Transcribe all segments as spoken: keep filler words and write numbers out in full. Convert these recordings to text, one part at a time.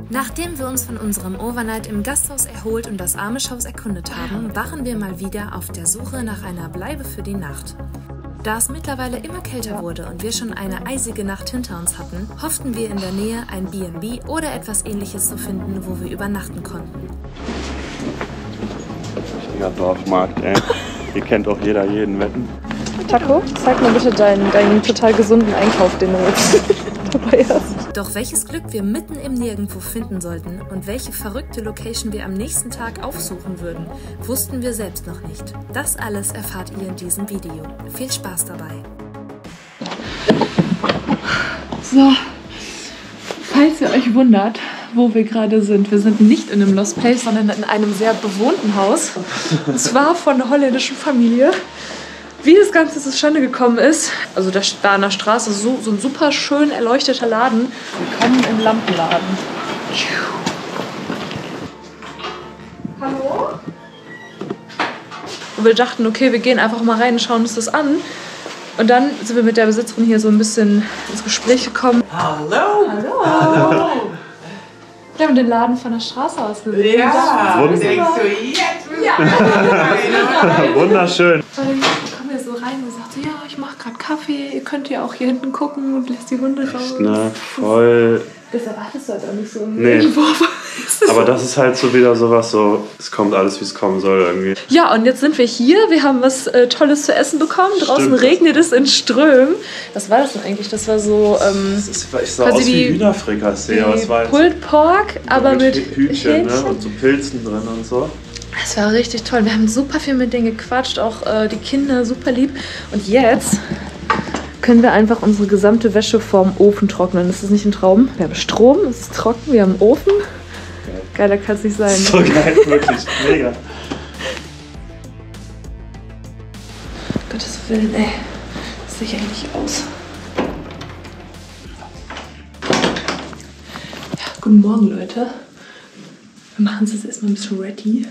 Nachdem wir uns von unserem Overnight im Gasthaus erholt und das Amish-Haus erkundet haben, waren wir mal wieder auf der Suche nach einer Bleibe für die Nacht. Da es mittlerweile immer kälter wurde und wir schon eine eisige Nacht hinter uns hatten, hofften wir in der Nähe ein B and B oder etwas Ähnliches zu finden, wo wir übernachten konnten. Richtiger Dorfmarkt, ey. Hier kennt auch jeder jeden, wetten. Taco, zeig mir bitte deinen, deinen total gesunden Einkauf, den du jetzt dabei hast. Doch welches Glück wir mitten im Nirgendwo finden sollten und welche verrückte Location wir am nächsten Tag aufsuchen würden, wussten wir selbst noch nicht. Das alles erfahrt ihr in diesem Video. Viel Spaß dabei! So, falls ihr euch wundert, wo wir gerade sind, wir sind nicht in einem Lost Place, sondern in einem sehr bewohnten Haus. Und zwar von einer holländischen Familie. Wie das Ganze zustande gekommen ist, also da, da an der Straße ist so, so ein super schön erleuchteter Laden. Willkommen im Lampenladen. Hallo? Und wir dachten, okay, wir gehen einfach mal rein und schauen uns das an. Und dann sind wir mit der Besitzerin hier so ein bisschen ins Gespräch gekommen. Hallo! Hallo! Hallo! Wir haben den Laden von der Straße aus gesehen. Ja, Wunderbar. denkst du jetzt? Ja. Wunderschön. Dann kommen wir so rein und sagt so, ja, ich mache gerade Kaffee, ihr könnt ja auch hier hinten gucken und lässt die Hunde raus. Ne, voll. Das erwartest du halt auch nicht so. Nee. Das Aber das ist halt so wieder sowas so, es kommt alles, wie es kommen soll irgendwie. Ja, und jetzt sind wir hier. Wir haben was äh, Tolles zu essen bekommen. Draußen Stimmt. regnet es in Strömen. Was war das denn eigentlich? Das war so ähm, Das ist, ich sah quasi aus wie die- Hühnerfrikassee, aber es war jetzt Pulled Pork, aber mit Hühnchen, Hähnchen. ne? Und so Pilzen drin und so. Das war richtig toll. Wir haben super viel mit denen gequatscht, auch äh, die Kinder super lieb. Und jetzt können wir einfach unsere gesamte Wäsche vorm Ofen trocknen. Das ist nicht ein Traum. Wir haben Strom, es ist trocken, wir haben einen Ofen. Geiler kann es nicht sein. So geil, wirklich, mega. Gottes Willen, ey. Das sehe ich eigentlich aus. Ja, guten Morgen, Leute. Wir machen es jetzt erstmal ein bisschen ready.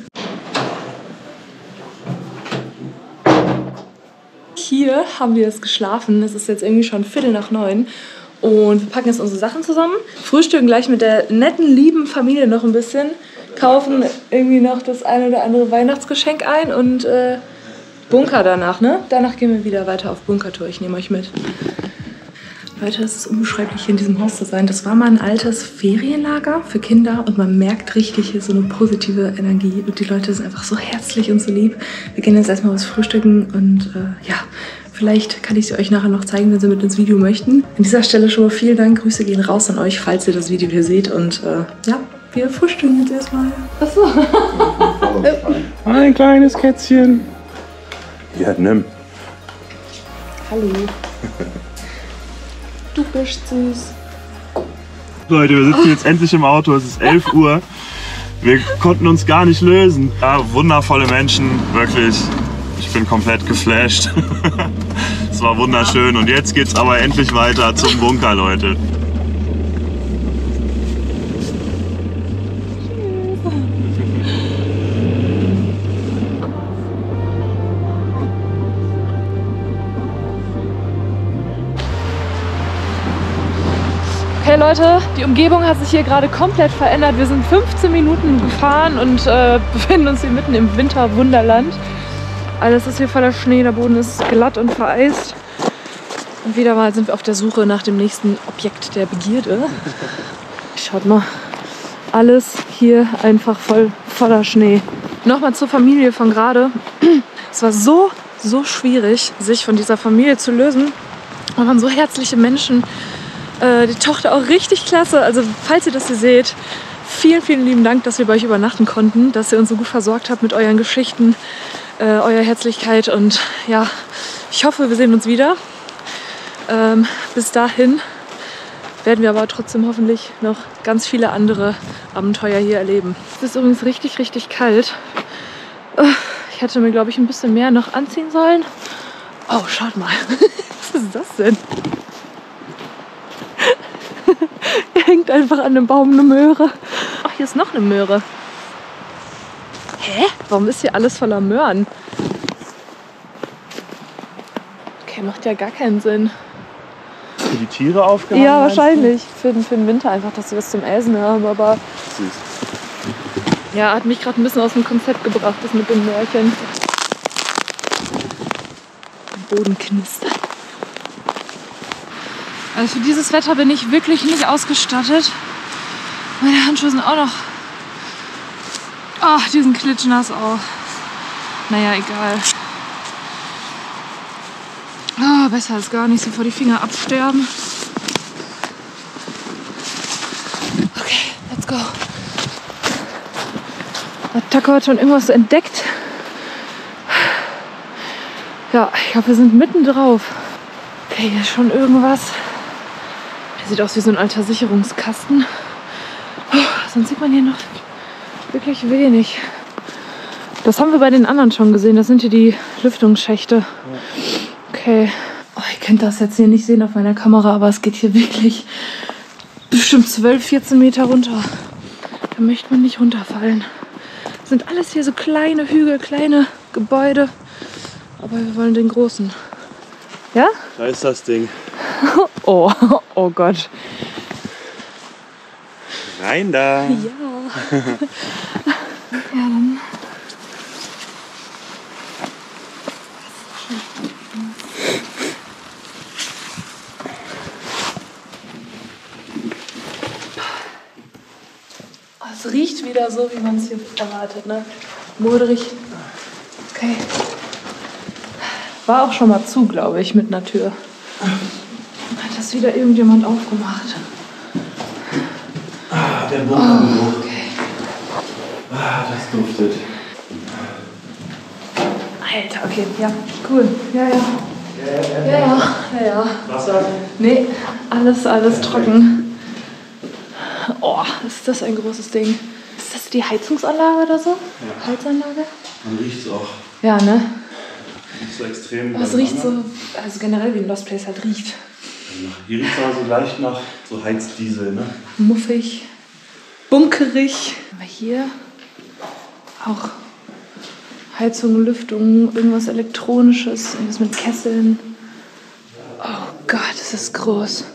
Hier haben wir jetzt geschlafen. Es ist jetzt irgendwie schon Viertel nach neun. Und wir packen jetzt unsere Sachen zusammen. Frühstücken gleich mit der netten, lieben Familie noch ein bisschen. Kaufen irgendwie noch das ein oder andere Weihnachtsgeschenk ein und äh, Bunker danach, ne? Danach gehen wir wieder weiter auf Bunkertour. Ich nehme euch mit. Leute, es ist unbeschreiblich, hier in diesem Haus zu sein. Das war mal ein altes Ferienlager für Kinder und man merkt richtig hier so eine positive Energie. Und die Leute sind einfach so herzlich und so lieb. Wir gehen jetzt erstmal was frühstücken und äh, ja, vielleicht kann ich sie euch nachher noch zeigen, wenn sie mit ins Video möchten. An dieser Stelle schon mal vielen Dank. Grüße gehen raus an euch, falls ihr das Video hier seht. Und äh, ja, wir frühstücken jetzt erstmal. Achso. Ein kleines Kätzchen. Ja, nimm. Hallo. Du bist süß. Leute, wir sitzen jetzt endlich im Auto, es ist elf Uhr. Wir konnten uns gar nicht lösen. Ja, wundervolle Menschen, wirklich. Ich bin komplett geflasht. Es war wunderschön und jetzt geht's aber endlich weiter zum Bunker, Leute. Okay Leute, die Umgebung hat sich hier gerade komplett verändert. Wir sind fünfzehn Minuten gefahren und äh, befinden uns hier mitten im Winterwunderland. Alles ist hier voller Schnee, der Boden ist glatt und vereist. Und wieder mal sind wir auf der Suche nach dem nächsten Objekt der Begierde. Schaut mal, alles hier einfach voll voller Schnee. Nochmal zur Familie von gerade. Es war so, so schwierig, sich von dieser Familie zu lösen. Wir waren so herzliche Menschen. Äh, die Tochter auch richtig klasse. Also falls ihr das hier seht, vielen, vielen lieben Dank, dass wir bei euch übernachten konnten, dass ihr uns so gut versorgt habt mit euren Geschichten, äh, eurer Herzlichkeit. Und ja, ich hoffe, wir sehen uns wieder. Ähm, bis dahin werden wir aber trotzdem hoffentlich noch ganz viele andere Abenteuer hier erleben. Es ist übrigens richtig, richtig kalt. Ich hätte mir, glaube ich, ein bisschen mehr noch anziehen sollen. Oh, schaut mal. Was ist das denn? Hier hängt einfach an einem Baum eine Möhre. Ach, hier ist noch eine Möhre. Hä? Warum ist hier alles voller Möhren? Okay, macht ja gar keinen Sinn. für die Tiere aufgehangen? Ja, wahrscheinlich. Für, den- für den Winter einfach, dass sie was zum Essen haben. Aber Süß. ja, hat mich gerade ein bisschen aus dem Konzept gebracht, das mit dem Märchen. Boden knistert. Also für dieses Wetter bin ich wirklich nicht ausgestattet. Meine Handschuhe sind auch noch... Ach, die sind klitschnass auch. Naja, egal. Oh, besser als gar nicht, bevor die Finger absterben. Okay, let's go. Hat Taco hat schon irgendwas entdeckt. Ja, ich glaube, wir sind mitten drauf. Okay, hier ist schon irgendwas. Der sieht aus wie so ein alter Sicherungskasten. Oh, sonst sieht man hier noch wirklich wenig. Das haben wir bei den anderen schon gesehen. Das sind hier die Lüftungsschächte. Okay. Oh, ihr könnt das jetzt hier nicht sehen auf meiner Kamera, aber es geht hier wirklich bestimmt zwölf, vierzehn Meter runter. Da möchte man nicht runterfallen. Das sind alles hier so kleine Hügel, kleine Gebäude. Aber wir wollen den großen. Ja? Da ist das Ding. Oh, oh Gott. Rein da. Ja. Ja, dann. Oh, es riecht wieder so, wie man es hier erwartet, ne? Moderig. Okay. War auch schon mal zu, glaube ich, mit einer Tür. Hat das wieder irgendjemand aufgemacht? Ah, der Bunkergeruch. Oh, okay. Ah, das duftet. Alter, okay, ja, cool. Ja, ja. Ja, ja, ja, ja. Wasser? Nee, alles, alles trocken. Oh, ist das ein großes Ding. Ist das die Heizungsanlage oder so? Ja. Heizanlage? Man riecht es auch. Ja, ne? Nicht so extrem. Oh, es riecht so, also generell wie ein Lost Place halt riecht. Hier riecht es aber so leicht nach so Heizdiesel, ne? Muffig, bunkerig. Aber hier auch Heizung, Lüftung, irgendwas Elektronisches, irgendwas mit Kesseln. Oh Gott, das ist groß.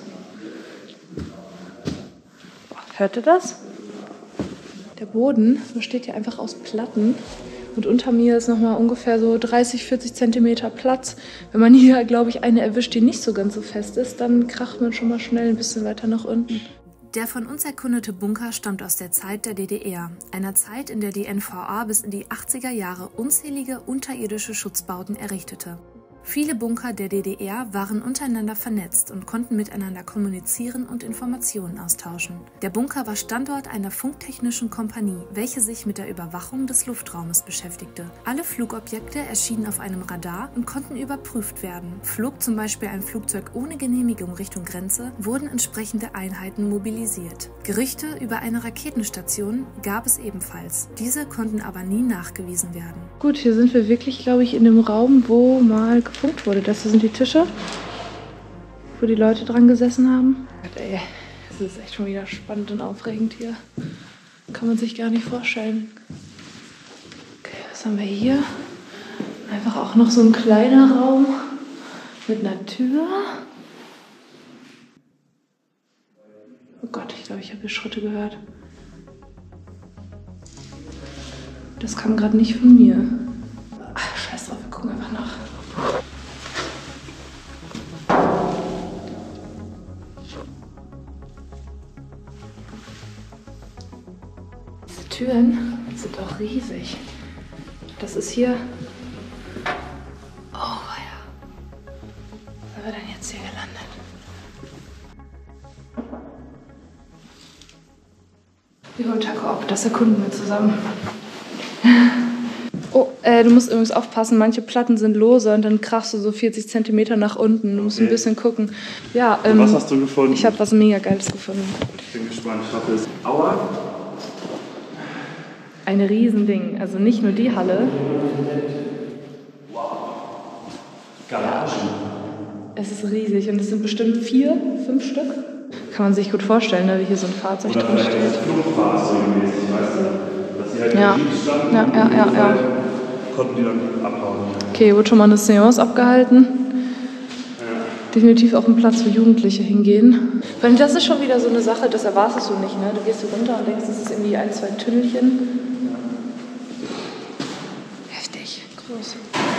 Hört ihr das? Der Boden besteht ja einfach aus Platten. Und unter mir ist nochmal ungefähr so dreißig, vierzig Zentimeter Platz. Wenn man hier, glaube ich, eine erwischt, die nicht so ganz so fest ist, dann kracht man schon mal schnell ein bisschen weiter nach unten. Der von uns erkundete Bunker stammt aus der Zeit der D D R, einer Zeit, in der die N V A bis in die achtziger Jahre unzählige unterirdische Schutzbauten errichtete. Viele Bunker der D D R waren untereinander vernetzt und konnten miteinander kommunizieren und Informationen austauschen. Der Bunker war Standort einer funktechnischen Kompanie, welche sich mit der Überwachung des Luftraumes beschäftigte. Alle Flugobjekte erschienen auf einem Radar und konnten überprüft werden. Flog zum Beispiel ein Flugzeug ohne Genehmigung Richtung Grenze, wurden entsprechende Einheiten mobilisiert. Gerüchte über eine Raketenstation gab es ebenfalls. Diese konnten aber nie nachgewiesen werden. Gut, hier sind wir wirklich, glaube ich, in dem Raum, wo mal gefunkt wurde. Das hier sind die Tische, wo die Leute dran gesessen haben. Gott, ey, das ist echt schon wieder spannend und aufregend hier. Kann man sich gar nicht vorstellen. Okay, was haben wir hier? Einfach auch noch so ein kleiner Raum mit einer Tür. Oh Gott, ich glaube, ich habe hier Schritte gehört. Das kam gerade nicht von mir. Ach, scheiß drauf, wir gucken einfach nach. Diese Türen sind auch riesig. Das ist hier... Oh ja. Wo sind wir denn jetzt hier gelandet? Wir holen Taco ab, das erkunden wir zusammen. Oh, äh, du musst übrigens aufpassen, manche Platten sind lose und dann krachst du so vierzig Zentimeter nach unten. Du musst okay. ein bisschen gucken. Ja, ähm, was hast du gefunden? Ich habe was mega Geiles gefunden. Ich bin gespannt. Ich hoffe, es Aua. Ein Riesending. Also nicht nur die Halle. Wow. Garagen. Es ist riesig und es sind bestimmt vier, fünf Stück. Kann man sich gut vorstellen, ne, wie hier so ein Fahrzeug drin steht. Flugfahrzeugmäßig, weißt du? Dass sie halt ja. standen, ja, ja, ja, ja. Konnten die dann abhauen. Okay, wurde schon mal eine Seance abgehalten. definitiv auch ein Platz, wo Jugendliche hingehen. Weil das ist schon wieder so eine Sache, das erwartest du nicht, ne? Du gehst hier runter und denkst, das ist irgendwie ein, zwei Tünnelchen. Heftig, groß.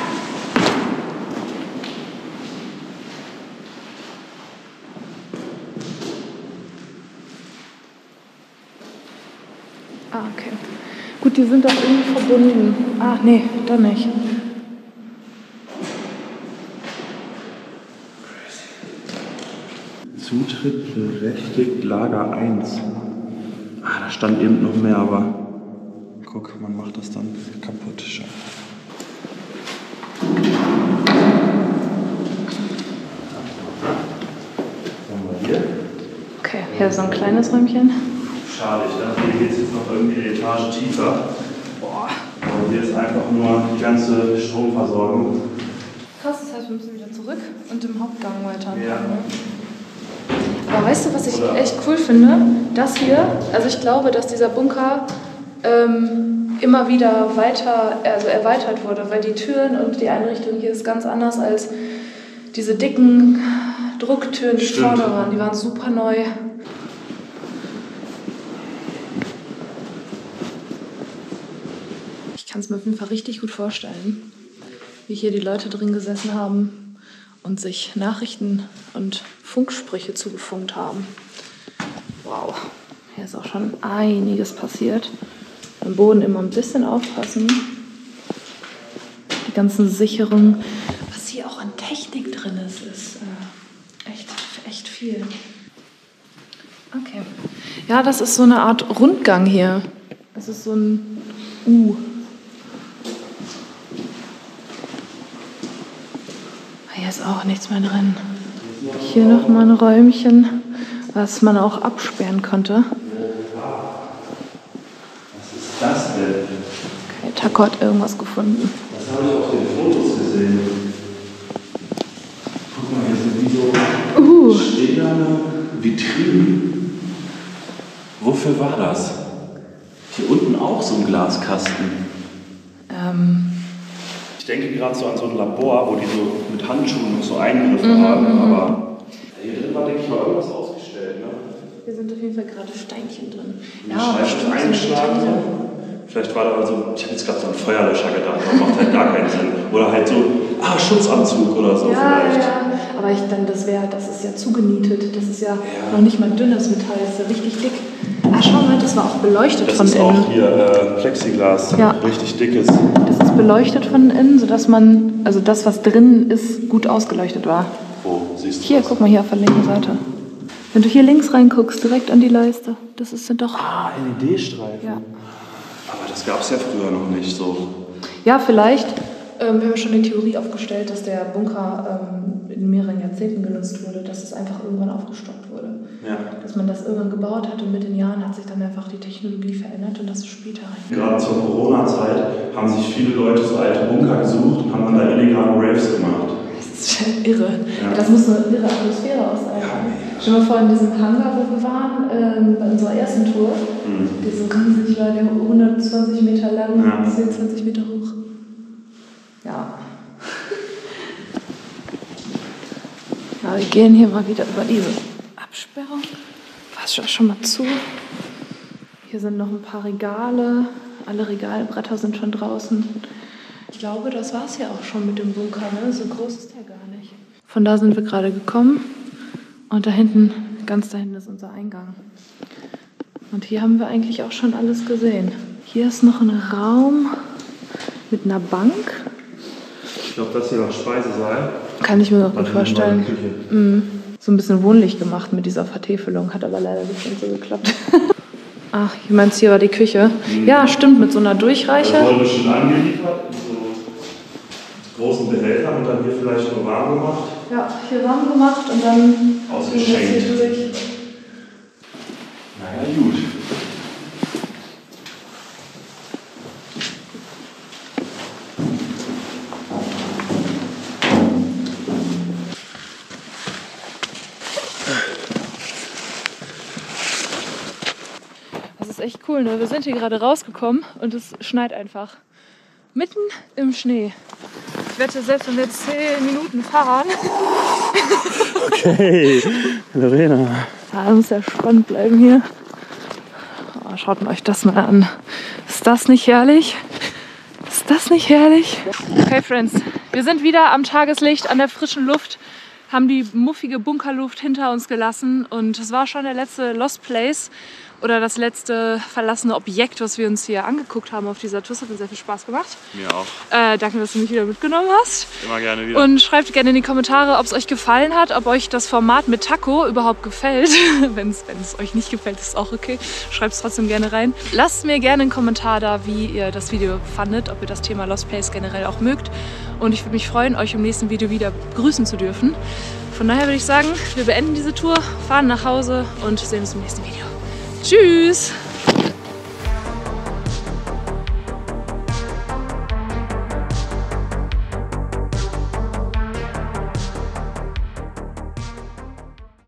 Ah, okay. Gut, die sind doch irgendwie verbunden. Ah, nee, doch nicht. Zutritt berechtigt Lager eins. Ah, da stand eben noch mehr, aber guck, man macht das dann kaputt. Schon. Hier? Okay, hier ist so ein kleines Räumchen. Schade, ich dachte, hier geht es jetzt noch irgendwie eine Etage tiefer. Boah. Aber hier ist einfach nur die ganze Stromversorgung. Krass, das heißt, wir müssen wieder zurück und im Hauptgang weiter. Ja. Aber weißt du, was ich echt cool finde? Das hier, also ich glaube, dass dieser Bunker ähm, immer wieder weiter, also erweitert wurde, weil die Türen und die Einrichtung hier ist ganz anders als diese dicken Drucktüren, die Stimmt. vorne waren. Die waren super neu. Ich kann es mir auf jeden Fall richtig gut vorstellen, wie hier die Leute drin gesessen haben und sich Nachrichten und Funksprüche zugefunkt haben. Wow, hier ist auch schon einiges passiert. Am Boden immer ein bisschen aufpassen. Die ganzen Sicherungen, was hier auch an Technik drin ist, ist äh, echt, echt viel. Okay. Ja, das ist so eine Art Rundgang hier. Das ist so ein U. Hier ist auch nichts mehr drin. Hier noch mal ein Räumchen, was man auch absperren konnte. Was ist das denn? Okay, Taco hat irgendwas gefunden. Das habe ich auf den Fotos gesehen. Guck mal, hier sind wie so Uh. stehende Vitrinen. Wofür war das? Hier unten auch so ein Glaskasten. Ähm, Ich denke gerade so an so ein Labor, wo die so mit Handschuhen noch so Eingriffe Mhm, haben, mhm. aber hier drin war, denke ich mal, irgendwas ausgestellt, ne? hier sind auf jeden Fall gerade Steinchen drin. Die Scheibe ist bestimmt so eine eingeschlagen. Vitrine. Vielleicht war da also, ich habe jetzt gerade so an einen Feuerlöscher gedacht, aber macht halt gar keinen Sinn. Oder halt so, ah, Schutzanzug oder so Ja, vielleicht. ja, aber ich dann, das wäre, das ist ja zugenietet. Das ist ja, Ja. noch nicht mal dünnes Metall, das ist ja richtig dick. Ah, schau mal, das war auch beleuchtet Das von ist innen. auch hier äh, Plexiglas, Ja. richtig dickes. Das ist beleuchtet von innen, sodass man, also das, was drin ist, gut ausgeleuchtet war. Wo siehst du Hier, das? guck mal hier auf der linken Seite. Wenn du hier links reinguckst, direkt an die Leiste, das ist ja doch... Ah, L E D-Streifen. Ja. Aber das gab es ja früher noch nicht so. Ja, vielleicht. Ähm, wir haben schon die Theorie aufgestellt, dass der Bunker ähm, in mehreren Jahrzehnten genutzt wurde, dass es einfach irgendwann aufgestockt wurde. Ja. Dass man das irgendwann gebaut hat und mit den Jahren hat sich dann einfach die Technologie verändert und das ist später rein. Gerade zur Corona-Zeit haben sich viele Leute so alte Bunker gesucht und haben dann da illegale Raves gemacht. Das ist schon irre. Ja. Das muss eine irre Atmosphäre aus sein. Ja, Stell dir mal vor, in diesem Hangar, wo wir waren, ähm, bei unserer ersten Tour, Mhm. diese riesig war der hundertzwanzig Meter lang, Ja. zehn, zwanzig Meter hoch. Ja. Ja, wir gehen hier mal wieder über diese Absperrung. Fass schon, schon mal zu. Hier sind noch ein paar Regale. Alle Regalbretter sind schon draußen. Ich glaube, das war es ja auch schon mit dem Bunker. Ne? So groß ist der gar nicht. Von da sind wir gerade gekommen. Und da hinten, ganz da hinten ist unser Eingang. Und hier haben wir eigentlich auch schon alles gesehen. Hier ist noch ein Raum mit einer Bank. Ich glaube, das hier war Speisesaal. Kann ich mir noch gut Warte, hier war vorstellen. die Küche. Mhm. So ein bisschen wohnlich gemacht mit dieser Vertäfelung, hat aber leider nicht ganz so geklappt. Ach, ich meinst, hier war die Küche? Mhm. Ja, stimmt, mit so einer Das Durchreiche. wurde schon angeliefert in so großen Behältern und dann hier vielleicht nur warm gemacht. Ja, hier warm gemacht und dann Ausgeschenkt. ging das hier durch. Naja, gut. Das ist echt cool, ne? Wir sind hier gerade rausgekommen und es schneit einfach. Mitten im Schnee. Ich wette, selbst wenn wir jetzt zehn Minuten fahren, Okay, Lorena. Ja, muss ja spannend bleiben hier. Oh, schaut mal euch das mal an. Ist das nicht herrlich? Ist das nicht herrlich? Okay, Friends, wir sind wieder am Tageslicht, an der frischen Luft, haben die muffige Bunkerluft hinter uns gelassen und es war schon der letzte Lost Place oder das letzte verlassene Objekt, was wir uns hier angeguckt haben auf dieser Tour. Das hat mir sehr viel Spaß gemacht. Mir auch. Äh, danke, dass du mich wieder mitgenommen hast. Immer gerne wieder. Und schreibt gerne in die Kommentare, ob es euch gefallen hat, ob euch das Format mit Taco überhaupt gefällt. Wenn es euch nicht gefällt, ist auch okay. Schreibt es trotzdem gerne rein. Lasst mir gerne einen Kommentar da, wie ihr das Video fandet, ob ihr das Thema Lost Place generell auch mögt. Und ich würde mich freuen, euch im nächsten Video wieder begrüßen zu dürfen. Von daher würde ich sagen, wir beenden diese Tour, fahren nach Hause und sehen uns im nächsten Video. Tschüss!